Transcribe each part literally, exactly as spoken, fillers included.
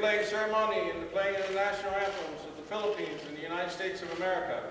flag ceremony and the playing of the national anthems of the Philippines and the United States of America.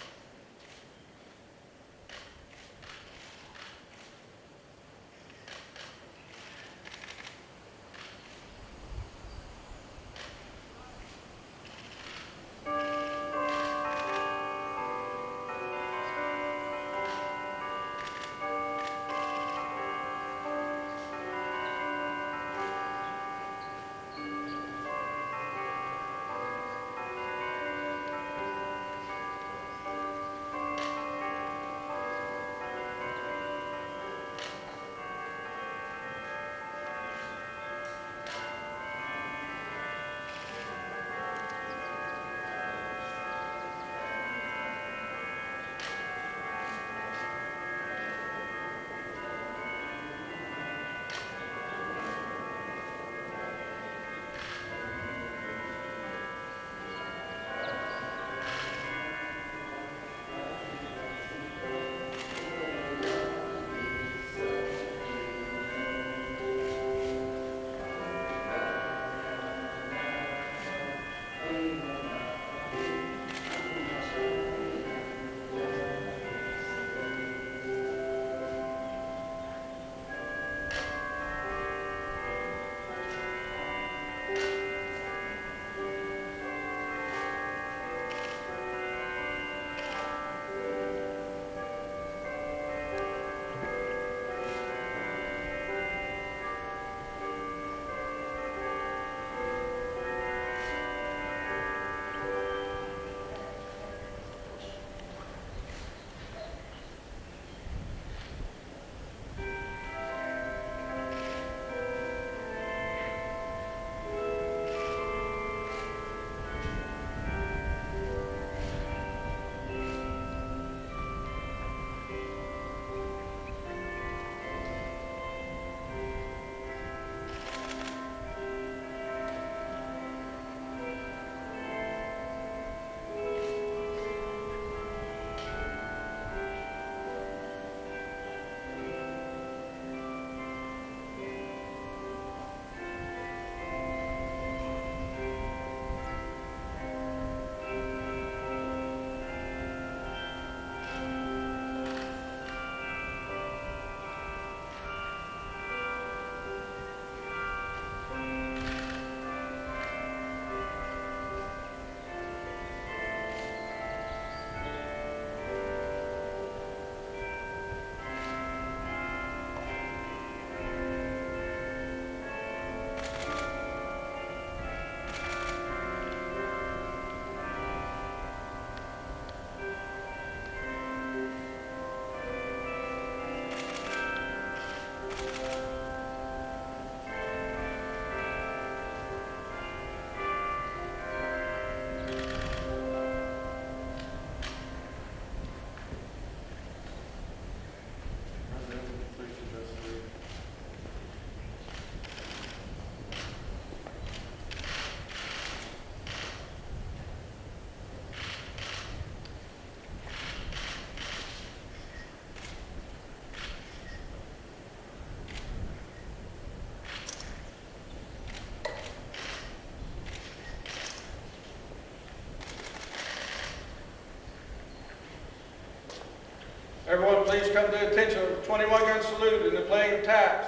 Everyone please come to attention. twenty-one gun salute and the playing of taps.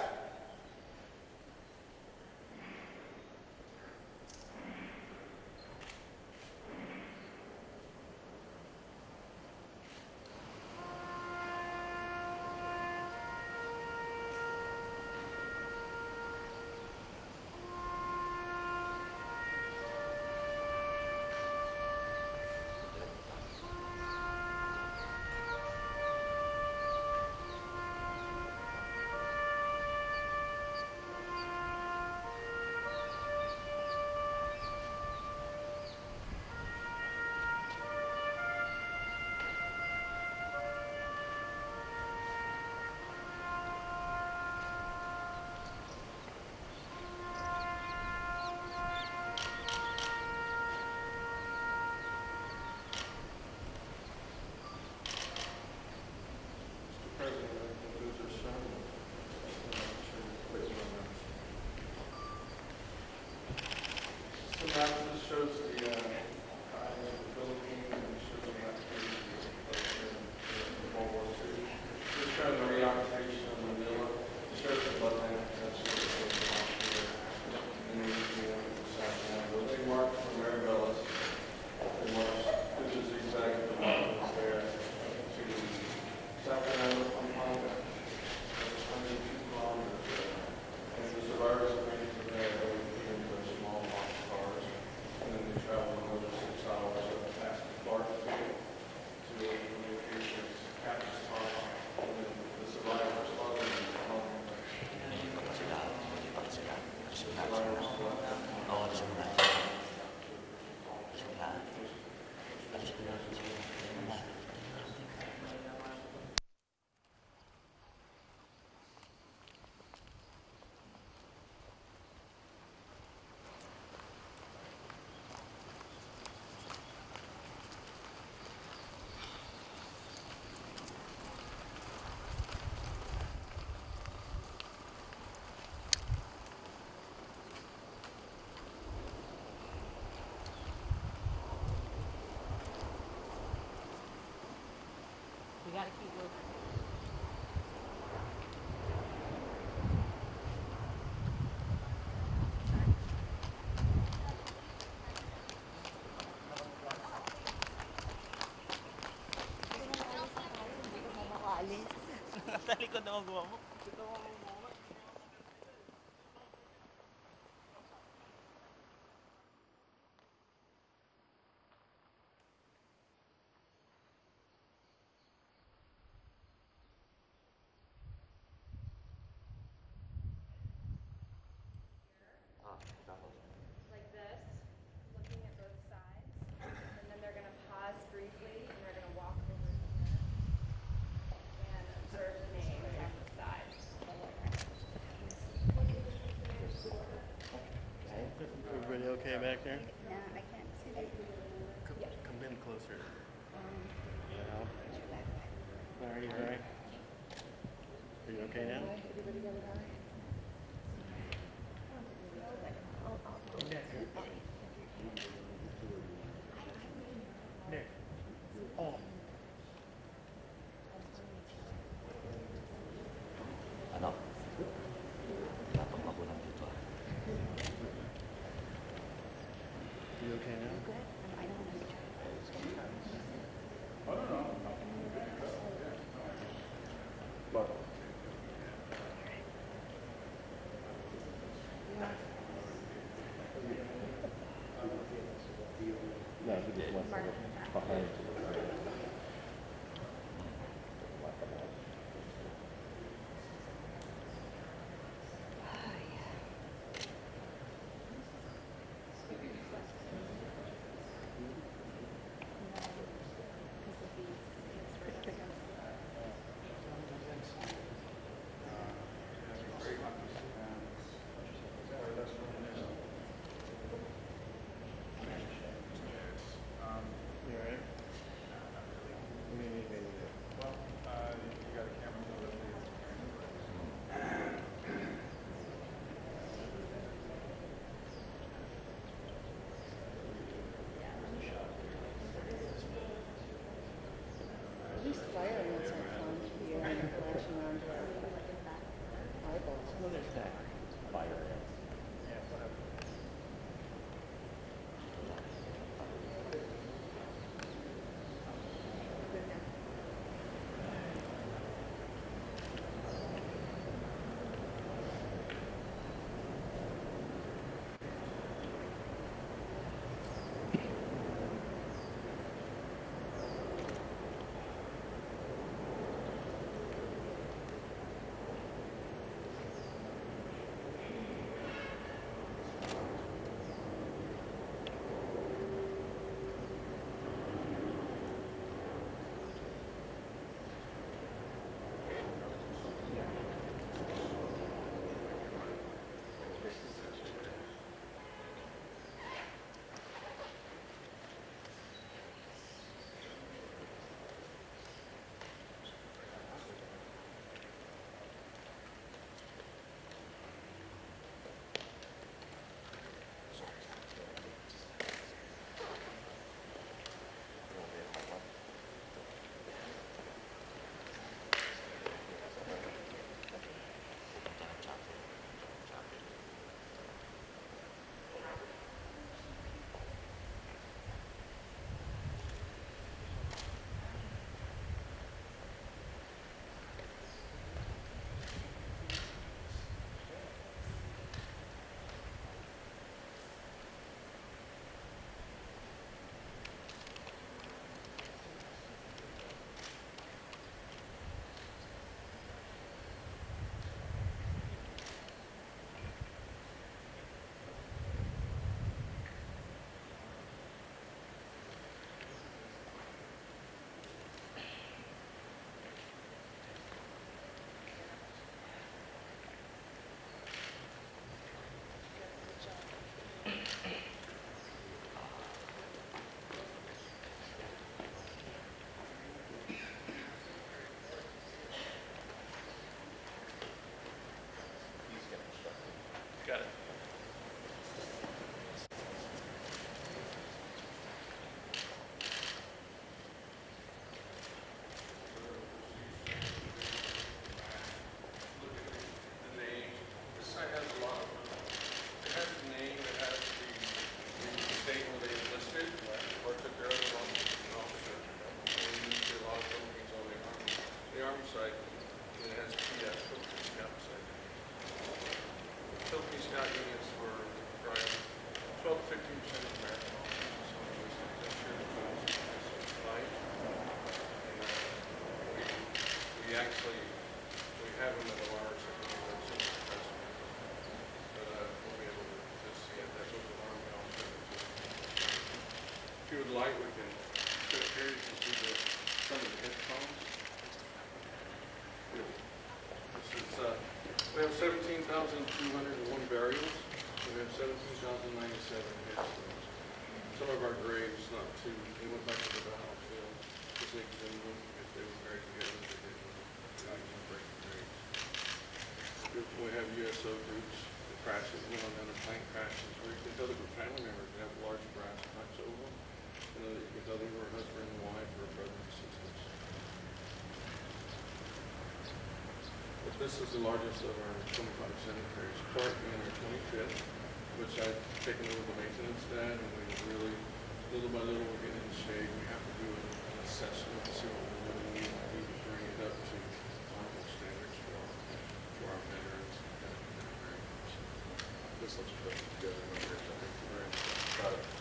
We gotta keep moving. Nasa likod na magawa mo. Like this, looking at both sides, and then they're going to pause briefly, and they're going to walk over here and observe the names on the side. Everybody okay back there? No, I can't see that. Come, Yes. come in closer. Um, Yeah. Larry, you all right? Are you okay now? Nick. Nick. Oh. Ano? Lapang ako lang dito. You okay now? good? I don't know. No, he just wants to look behind you. You all right? percentage marathon. So it was this year it was five. And uh, we, we actually we have them at the alarm system. That's in the press. But uh, we'll be able to, to see it. That was alarm bell. If you would like, we can put it here. You can see the, some of the headphones. Good. This is, uh, we have seventeen thousand two hundred one burials. We have seventeen thousand ninety-seven headstones. Some of our graves, not too, they went back to the battlefield because they exhumed them if they were buried together. They didn't not even break the graves. We have U S O groups, the crashes, went on down the plane crashes, where you can tell the family members that have large brass plaques over them. You know, that you can tell they were a husband and wife or a brother and sisters. But this is the largest of our twenty-five cemeteries, Clark being our twenty-fifth, which I've taken over the maintenance dad, and we really, little by little, we're getting in shape. We have to do an assessment to see what we really need, need to bring it up to honorable standards for our, for our veterans and veterans. This looks put together in here, so thank you very much. Got it.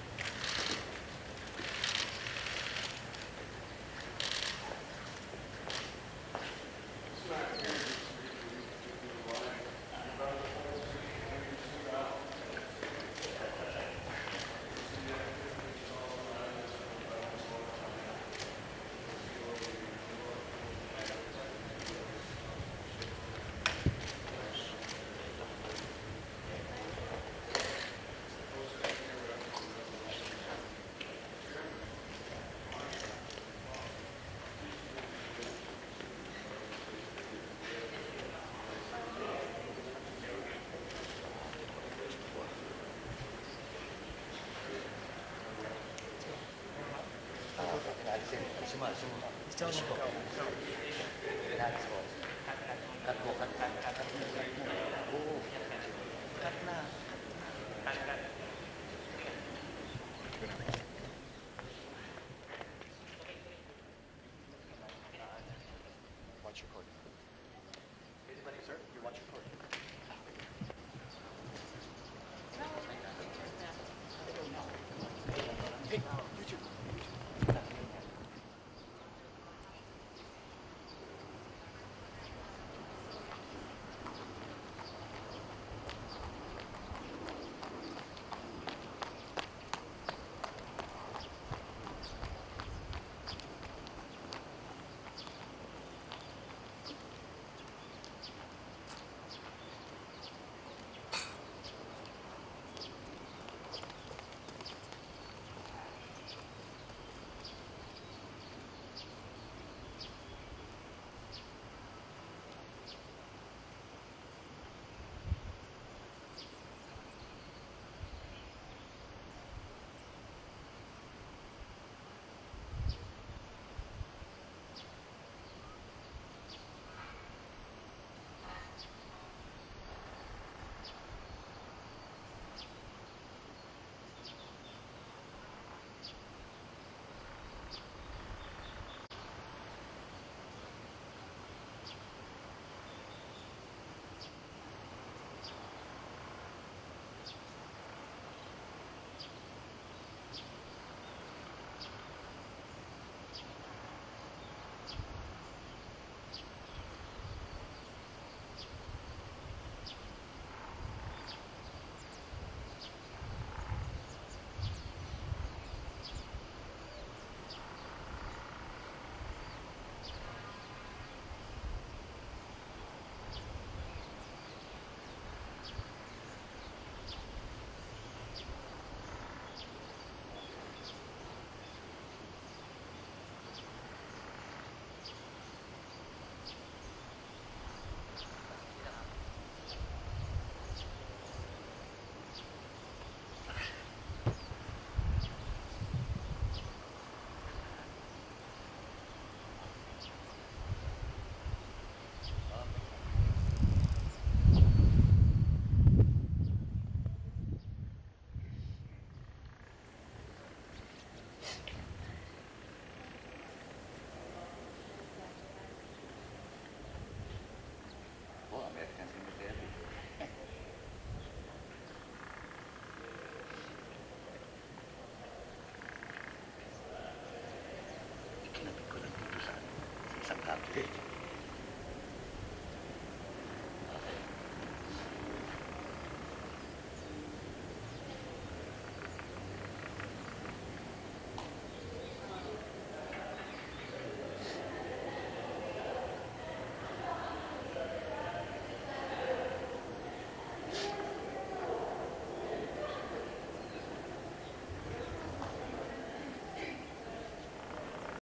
Semua, semua. Semua. Cut, cut, cut, cut, cut. Oh, cut na.